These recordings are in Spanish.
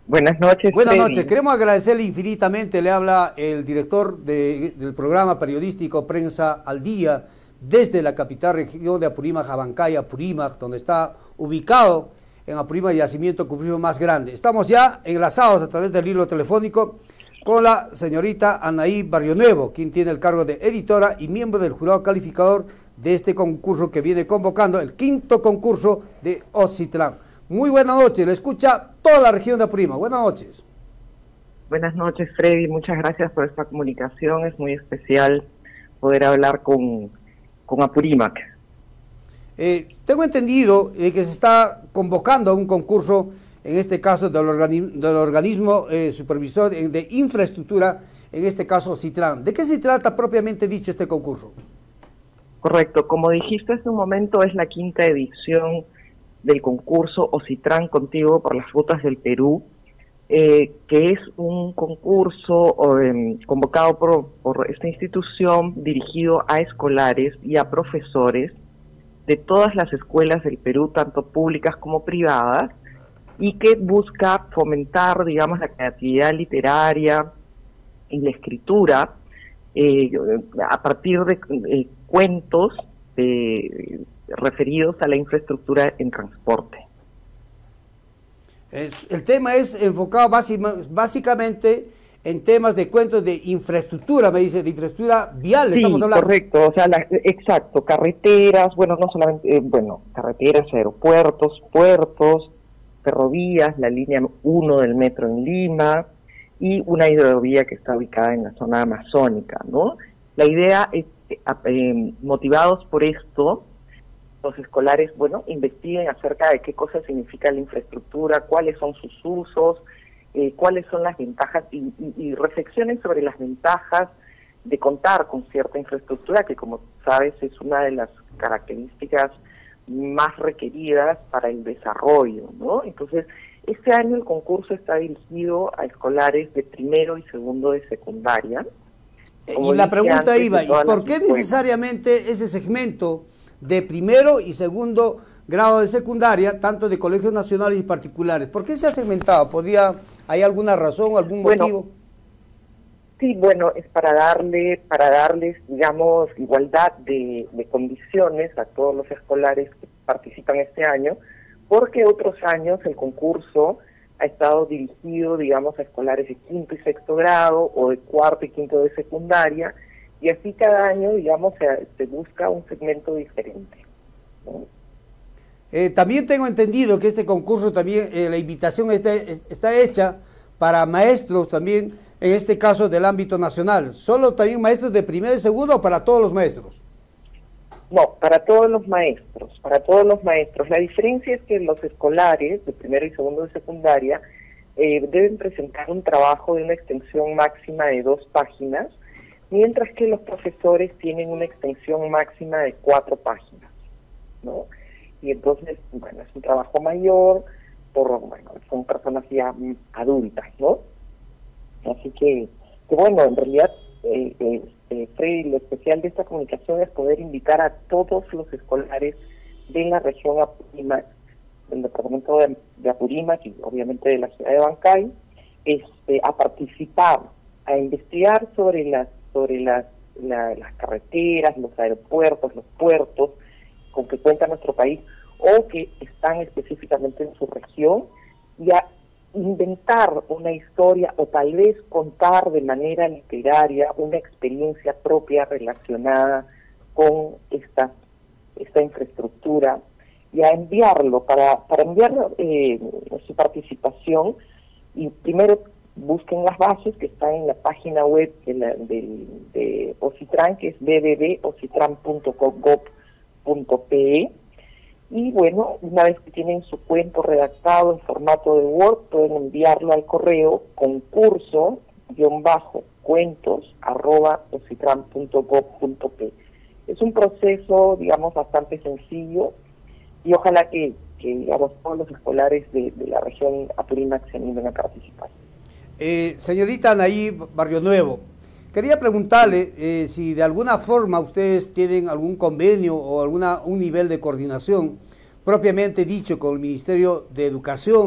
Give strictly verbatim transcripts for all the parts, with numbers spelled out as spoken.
Buenas noches, Buenas Freddy. noches, queremos agradecerle infinitamente, le habla el director de, del programa periodístico Prensa al Día, desde la capital región de Apurímac, Abancay, Apurímac, donde está ubicado en Apurímac el yacimiento coprífero más grande. Estamos ya enlazados a través del hilo telefónico con la señorita Anaí Barrionuevo, quien tiene el cargo de editora y miembro del jurado calificador de este concurso que viene convocando, el quinto concurso de Ocitlán. Muy buenas noches, le escucha toda la región de Apurímac. Buenas noches. Buenas noches, Freddy. Muchas gracias por esta comunicación. Es muy especial poder hablar con, con Apurímac. Eh, tengo entendido eh, que se está convocando a un concurso, en este caso del, organi del organismo eh, supervisor de infraestructura, en este caso Ocitlán. ¿De qué se trata propiamente dicho este concurso? Correcto. Como dijiste hace un momento, es la quinta edición del concurso Ocitlán Contigo por las Rutas del Perú, eh, que es un concurso eh, convocado por, por esta institución dirigido a escolares y a profesores de todas las escuelas del Perú, tanto públicas como privadas, y que busca fomentar, digamos, la creatividad literaria y la escritura eh, a partir de eh, cuentos de referidos a la infraestructura en transporte. El tema es enfocado básicamente en temas de cuentos de infraestructura, me dice, de infraestructura vial, sí, estamos hablando. Correcto, o sea, la, exacto, carreteras, bueno, no solamente, eh, bueno, carreteras, aeropuertos, puertos, ferrovías, la línea uno del metro en Lima y una hidrovía que está ubicada en la zona amazónica, ¿no? La idea es, eh, motivados por esto, los escolares, bueno, investiguen acerca de qué cosa significa la infraestructura, cuáles son sus usos, eh, cuáles son las ventajas y, y, y reflexionen sobre las ventajas de contar con cierta infraestructura que, como sabes, es una de las características más requeridas para el desarrollo, ¿no? Entonces, este año el concurso está dirigido a escolares de primero y segundo de secundaria. Y la pregunta iba, ¿y por qué necesariamente ese segmento de primero y segundo grado de secundaria, tanto de colegios nacionales y particulares? ¿Por qué se ha segmentado? ¿Podía, ¿Hay alguna razón, algún bueno, motivo? Sí, bueno, es para darle, para darles, digamos, igualdad de, de condiciones a todos los escolares que participan este año, porque otros años el concurso ha estado dirigido, digamos, a escolares de quinto y sexto grado, o de cuarto y quinto de secundaria, y así cada año, digamos, se, se busca un segmento diferente, ¿no? Eh, también tengo entendido que este concurso también, eh, la invitación está, está hecha para maestros también, en este caso del ámbito nacional. ¿Solo también maestros de primero y segundo o para todos los maestros? No, para todos los maestros, para todos los maestros. La diferencia es que los escolares de primero y segundo de secundaria eh, deben presentar un trabajo de una extensión máxima de dos páginas, mientras que los profesores tienen una extensión máxima de cuatro páginas, ¿no? Y entonces, bueno, es un trabajo mayor, por, bueno, son personas ya adultas, ¿no? Así que, que bueno, en realidad, eh, eh, eh, Freddy, lo especial de esta comunicación es poder invitar a todos los escolares de la región Apurímac, del departamento de, de Apurímac y obviamente de la ciudad de Abancay, este, a participar, a investigar sobre las sobre las, la, las carreteras, los aeropuertos, los puertos con que cuenta nuestro país o que están específicamente en su región, y a inventar una historia o tal vez contar de manera literaria una experiencia propia relacionada con esta, esta infraestructura, y a enviarlo, para, para enviar eh, su participación, y primero busquen las bases que están en la página web de, la, de, de Ocitlán, que es w w w punto ocitlan punto gov punto pe, y bueno, una vez que tienen su cuento redactado en formato de Word, pueden enviarlo al correo concurso guión bajo cuentos arroba ocitlan punto gov punto pe. Es un proceso, digamos, bastante sencillo, y ojalá que, que digamos, todos los escolares de, de la región Apurímac se animen a participar. Eh, señorita Anaí Barrionuevo, quería preguntarle eh, si de alguna forma ustedes tienen algún convenio o alguna un nivel de coordinación propiamente dicho con el Ministerio de Educación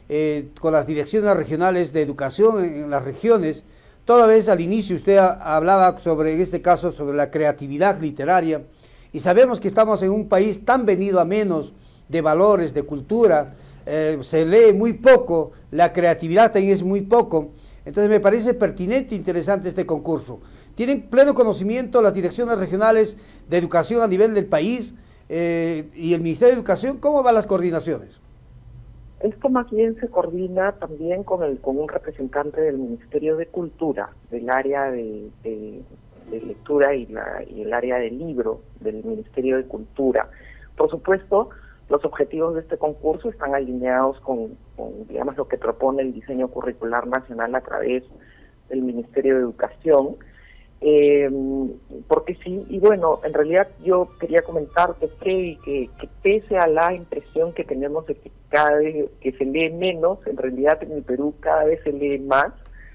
eh, con las direcciones regionales de educación en, en las regiones. Toda vez al inicio usted a, hablaba sobre, en este caso, sobre la creatividad literaria, y sabemos que estamos en un país tan venido a menos de valores, de cultura, eh, se lee muy poco, la creatividad también es muy poco. Entonces me parece pertinente e interesante este concurso. ¿Tienen pleno conocimiento las direcciones regionales de educación a nivel del país eh, y el Ministerio de Educación? ¿Cómo van las coordinaciones? Esto más bien se coordina también con el con un representante del Ministerio de Cultura, del área de, de, de lectura y, la, y el área del libro del Ministerio de Cultura. Por supuesto, los objetivos de este concurso están alineados con, con, digamos, lo que propone el diseño curricular nacional a través del Ministerio de Educación. Eh, porque sí, y bueno, en realidad yo quería comentarte que, que, que pese a la impresión que tenemos de que cada vez que se lee menos, en realidad en el Perú cada vez se lee más,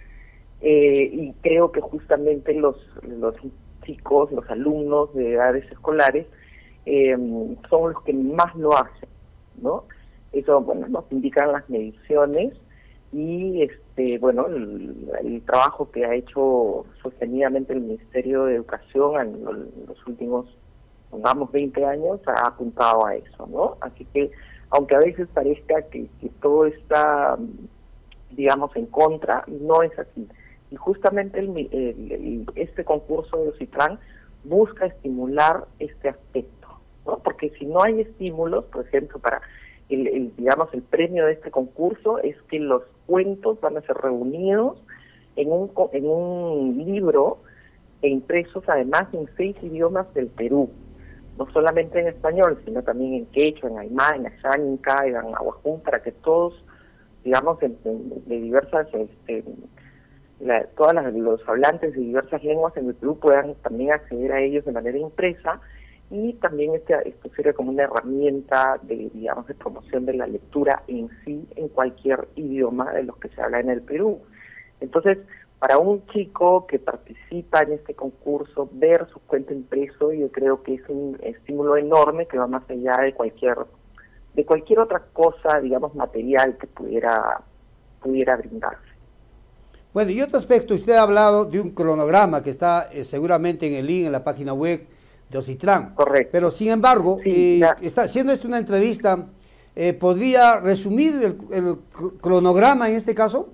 eh, y creo que justamente los, los chicos, los alumnos de edades escolares, eh, son los que más lo hacen, ¿no? Eso, bueno, nos indican las mediciones y, este bueno, el, el trabajo que ha hecho sostenidamente el Ministerio de Educación en los, los últimos, pongamos, veinte años, ha apuntado a eso, ¿no? Así que, aunque a veces parezca que, que todo está, digamos, en contra, no es así. Y justamente el, el, el, este concurso de OCITRAN busca estimular este aspecto, ¿no? Porque si no hay estímulos, por ejemplo, para el, el digamos el premio de este concurso es que los cuentos van a ser reunidos en un en un libro e impresos además en seis idiomas del Perú, no solamente en español, sino también en quechua, en aymá, en axánica, en ahuajún, para que todos, digamos, en, en, de diversas, este, la, todas las, los hablantes de diversas lenguas en el Perú puedan también acceder a ellos de manera impresa. Y también este, esto sería como una herramienta de, digamos, de promoción de la lectura en sí, en cualquier idioma de los que se habla en el Perú. Entonces, para un chico que participa en este concurso, ver su cuento impreso, yo creo que es un estímulo enorme que va más allá de cualquier, de cualquier otra cosa, digamos, material que pudiera, pudiera brindarse. Bueno, y otro aspecto, usted ha hablado de un cronograma que está eh, seguramente en el link, en la página web de OCITRAN. Correcto. Pero sin embargo, sí, eh, está haciendo esto una entrevista, eh, ¿podría resumir el, el cronograma en este caso?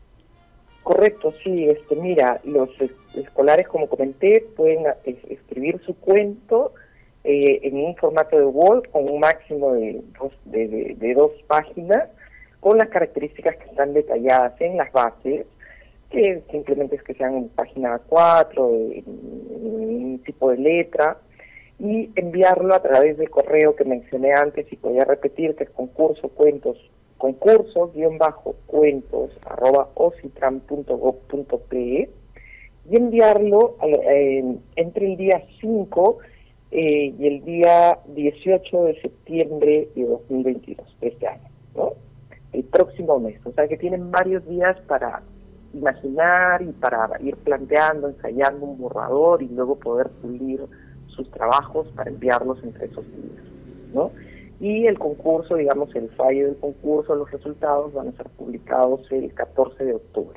Correcto, sí. Este, mira, los es, escolares, como comenté, pueden es, escribir su cuento eh, en un formato de Word con un máximo de dos, de, de, de dos páginas, con las características que están detalladas en las bases, que simplemente es que sean en página cuatro, en, en un tipo de letra, y enviarlo a través del correo que mencioné antes, y voy a repetir, que es concurso cuentos, concurso guión bajo cuentos arroba ocitran punto gob punto pe, y enviarlo a, eh, entre el día cinco eh, y el día dieciocho de septiembre de dos mil veintidós, de este año, ¿no? El próximo mes. O sea que tienen varios días para imaginar y para ir planteando, ensayando un borrador y luego poder pulir sus trabajos para enviarlos entre esos días, ¿no? Y el concurso, digamos, el fallo del concurso, los resultados van a ser publicados el catorce de octubre.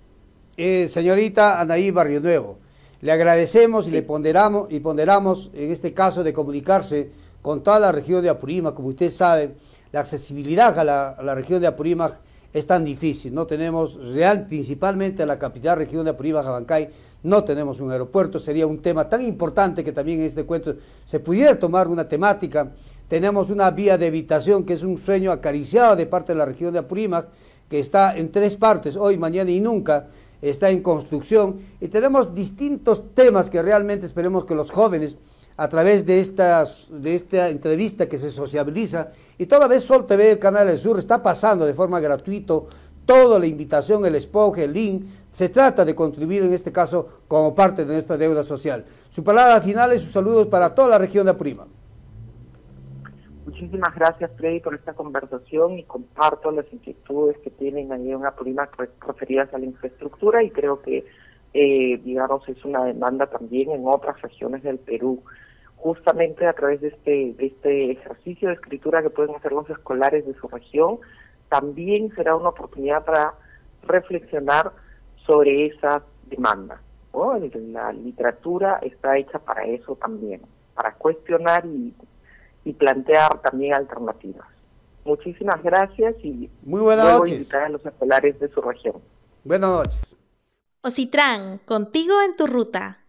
Eh, señorita Anaí Barrio Nuevo, le agradecemos y sí. le ponderamos, y ponderamos en este caso de comunicarse con toda la región de Apurímac. Como usted sabe, la accesibilidad a la, a la región de Apurímac es tan difícil. No tenemos real, principalmente a la capital región de Apurímac, Abancay, no tenemos un aeropuerto. Sería un tema tan importante que también en este cuento se pudiera tomar una temática. Tenemos una vía de evitación que es un sueño acariciado de parte de la región de Apurímac, que está en tres partes, hoy, mañana y nunca, está en construcción, y tenemos distintos temas que realmente esperemos que los jóvenes, a través de, estas, de esta entrevista que se sociabiliza, y toda vez Sol T V, el canal del Sur, está pasando de forma gratuita toda la invitación, el spot, el link. Se trata de contribuir en este caso como parte de nuestra deuda social. Su palabra final y sus saludos para toda la región de Apurímac. Muchísimas gracias, Freddy, por esta conversación, y comparto las inquietudes que tienen ahí en Apurímac referidas a la infraestructura, y creo que, eh, digamos, es una demanda también en otras regiones del Perú. Justamente a través de este, de este ejercicio de escritura que pueden hacer los escolares de su región, también será una oportunidad para reflexionar sobre esas demandas, ¿no? La literatura está hecha para eso también, para cuestionar y, y plantear también alternativas. Muchísimas gracias y muy buenas luego noches. invitar a los escolares de su región. Buenas noches. Ocitran, contigo en tu ruta.